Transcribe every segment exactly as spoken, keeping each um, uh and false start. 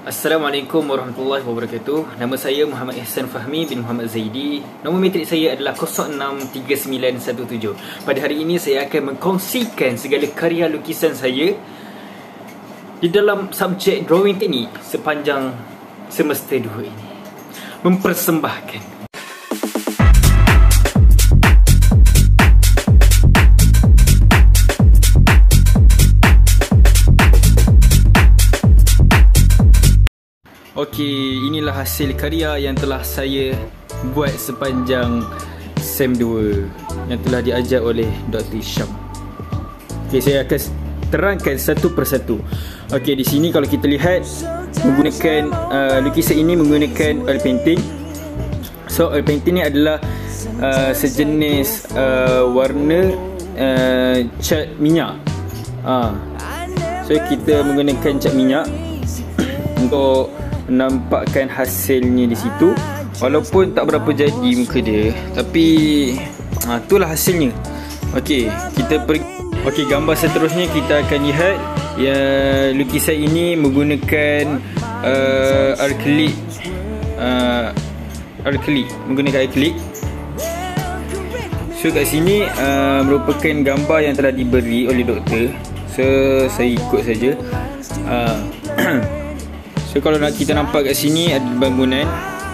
Assalamualaikum warahmatullahi wabarakatuh. Nama saya Muhammad Ihsan Fahmi bin Muhammad Zaidi. Nombor metrik saya adalah kosong enam tiga sembilan satu tujuh. Pada hari ini saya akan mengkongsikan segala karya lukisan saya di dalam subjek drawing teknik sepanjang semester dua ini. Mempersembahkan Okey, inilah hasil karya yang telah saya buat sepanjang Sem dua yang telah diajar oleh Doktor Syam. Okey, saya akan terangkan satu persatu. Okey, di sini kalau kita lihat menggunakan uh, lukisan ini menggunakan oil painting. So oil painting ni adalah uh, sejenis uh, warna uh, cat minyak. Uh. So kita menggunakan cat minyak untuk nampakkan hasilnya di situ. Walaupun tak berapa jadi muka dia, tapi ha, itulah hasilnya. Okey, kita pergi. Okey, gambar seterusnya kita akan lihat ya, lukisan ini menggunakan uh, akrilik uh, akrilik menggunakan akrilik. So kat sini uh, merupakan gambar yang telah diberi oleh doktor. So saya ikut saja. uh, So kalau nak kita nampak kat sini ada bangunan.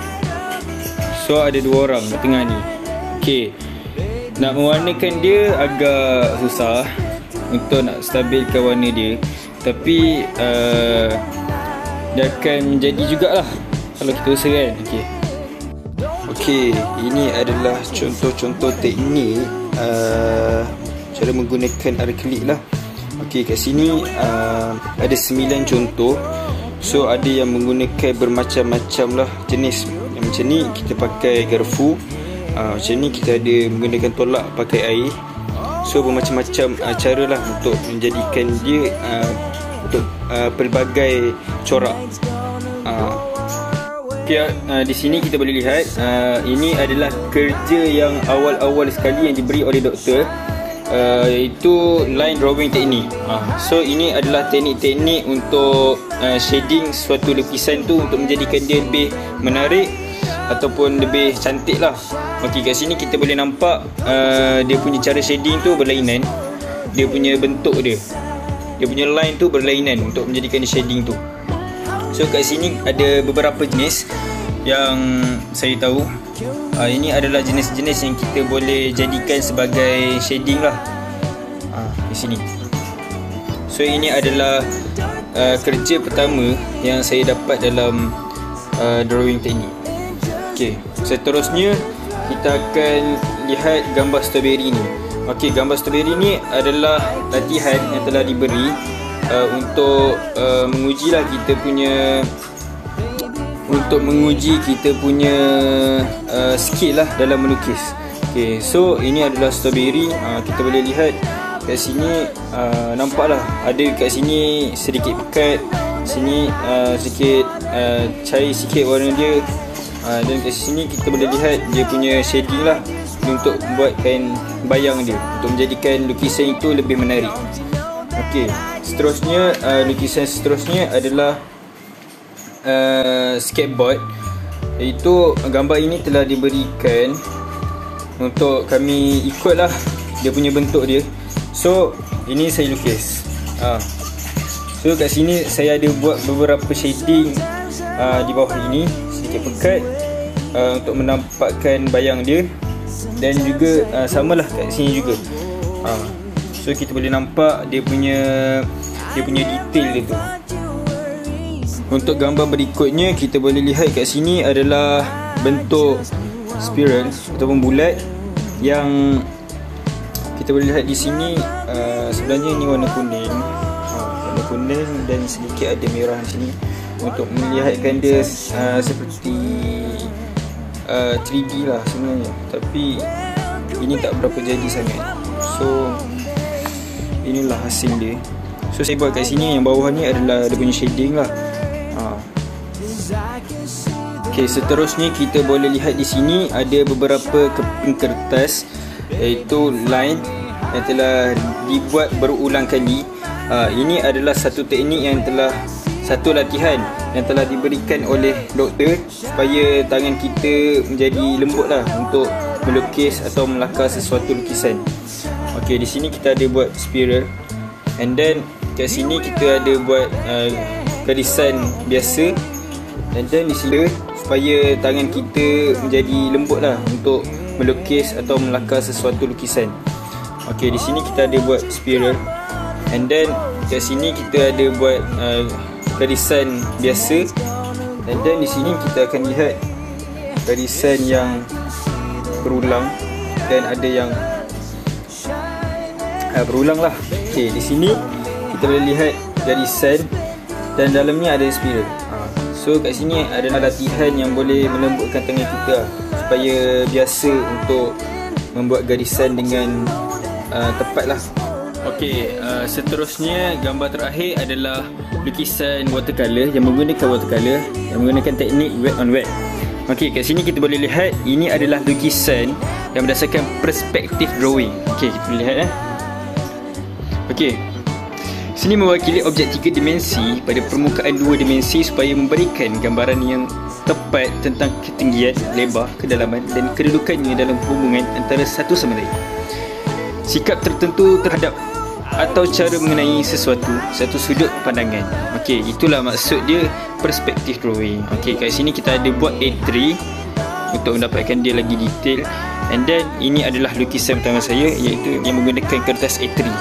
So ada dua orang kat tengah ni. Okey, nak mewarnakan dia agak susah untuk nak stabilkan warna dia, tapi uh, dia akan menjadi jugalah kalau kita usaha kan. Okey. Okey, ini adalah contoh-contoh teknik uh, cara menggunakan akrilik lah. Okey, kat sini uh, ada sembilan contoh. So ada yang menggunakan bermacam-macam lah jenis. Yang macam ni kita pakai garfu, uh, macam ni kita ada menggunakan tolak pakai air. So bermacam-macam uh, cara lah untuk menjadikan dia uh, untuk uh, pelbagai corak. uh. Okay, uh, di sini kita boleh lihat uh, ini adalah kerja yang awal-awal sekali yang diberi oleh doktor, Uh, iaitu line drawing teknik. uh, So ini adalah teknik-teknik untuk uh, shading suatu lukisan tu untuk menjadikan dia lebih menarik ataupun lebih cantik lah. Okey, kat sini kita boleh nampak uh, dia punya cara shading tu berlainan. Dia punya bentuk dia, dia punya line tu berlainan untuk menjadikan dia shading tu. So kat sini ada beberapa jenis yang saya tahu. Uh, ini adalah jenis-jenis yang kita boleh jadikan sebagai shading lah, uh, di sini. So ini adalah uh, kerja pertama yang saya dapat dalam uh, drawing teknik. Okey, seterusnya kita akan lihat gambar strawberry ni. Okey, gambar strawberry ni adalah latihan yang telah diberi uh, untuk uh, mengujilah kita punya untuk menguji kita punya uh, skill lah dalam melukis. Okay, so ini adalah strawberry. uh, Kita boleh lihat kat sini, uh, nampaklah ada kat sini sedikit pekat, sini uh, sedikit uh, cair sikit warna dia, uh, dan kat sini kita boleh lihat dia punya shading lah untuk buatkan bayang dia, untuk menjadikan lukisan itu lebih menarik. Okay, seterusnya uh, lukisan seterusnya adalah Uh, skateboard, iaitu gambar ini telah diberikan untuk kami ikutlah dia punya bentuk dia. So ini saya lukis. uh. So kat sini saya ada buat beberapa shading uh, di bawah ini, sedikit pekat uh, untuk menampakkan bayang dia, dan juga uh, samalah kat sini juga. uh. So kita boleh nampak dia punya dia punya detail dia tu. Untuk gambar berikutnya kita boleh lihat kat sini adalah bentuk spiral ataupun bulat yang kita boleh lihat di sini. Uh, sebenarnya ini warna kuning, uh, warna kuning dan sedikit ada merah di sini untuk melihatkan dia uh, seperti uh, tiga D lah sebenarnya, tapi ini tak berapa jadi sangat. So inilah hasil dia. So saya buat kat sini, yang bawah ni adalah dia punya shading lah. Okey, seterusnya kita boleh lihat di sini ada beberapa keping kertas, iaitu line yang telah dibuat berulang kali. Uh, ini adalah satu teknik yang telah satu latihan yang telah diberikan oleh doktor supaya tangan kita menjadi lembut lah untuk melukis atau melakar sesuatu lukisan. Okey, di sini kita ada buat spiral, and then kat sini kita ada buat uh, garisan biasa, and then di sini supaya tangan kita menjadi lembut lah untuk melukis atau melakar sesuatu lukisan. Okey, di sini kita ada buat spiral, and then kat sini kita ada buat uh, garisan biasa, and then di sini kita akan lihat garisan yang berulang dan ada yang uh, berulang lah. Okey, di sini kita boleh lihat garisan dan dalamnya ada spiral. Uh, so kat sini ada latihan yang boleh melembutkan tangan kita supaya biasa untuk membuat garisan dengan Uh, tepat lah. Okey, uh, seterusnya gambar terakhir adalah lukisan watercolor yang menggunakan watercolor yang menggunakan teknik wet on wet. Okey, kat sini kita boleh lihat ini adalah lukisan yang berdasarkan perspektif drawing. Okey, kita boleh lihat eh. Okey, sini mewakili objek tiga dimensi pada permukaan dua dimensi supaya memberikan gambaran yang tepat tentang ketinggian, lebar, kedalaman dan kedudukannya dalam hubungan antara satu sama lain. Sikap tertentu terhadap atau cara mengenai sesuatu, satu sudut pandangan. Okey, itulah maksud dia perspektif drawing. Okey, kat sini kita ada buat A tiga untuk mendapatkan dia lagi detail. And then ini adalah lukisan pertama saya, iaitu yang menggunakan kertas A tiga.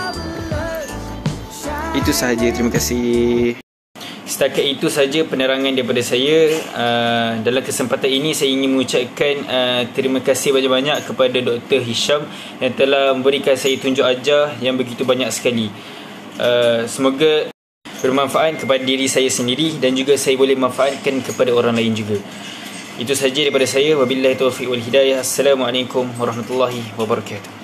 Itu sahaja, terima kasih. Setakat itu saja penerangan daripada saya. Uh, dalam kesempatan ini saya ingin mengucapkan uh, terima kasih banyak-banyak kepada Doktor Hisham yang telah memberikan saya tunjuk ajar yang begitu banyak sekali. Uh, semoga bermanfaat kepada diri saya sendiri dan juga saya boleh manfaatkan kepada orang lain juga. Itu saja daripada saya. Wabillahi taufiq wal hidayah. Assalamualaikum warahmatullahi wabarakatuh.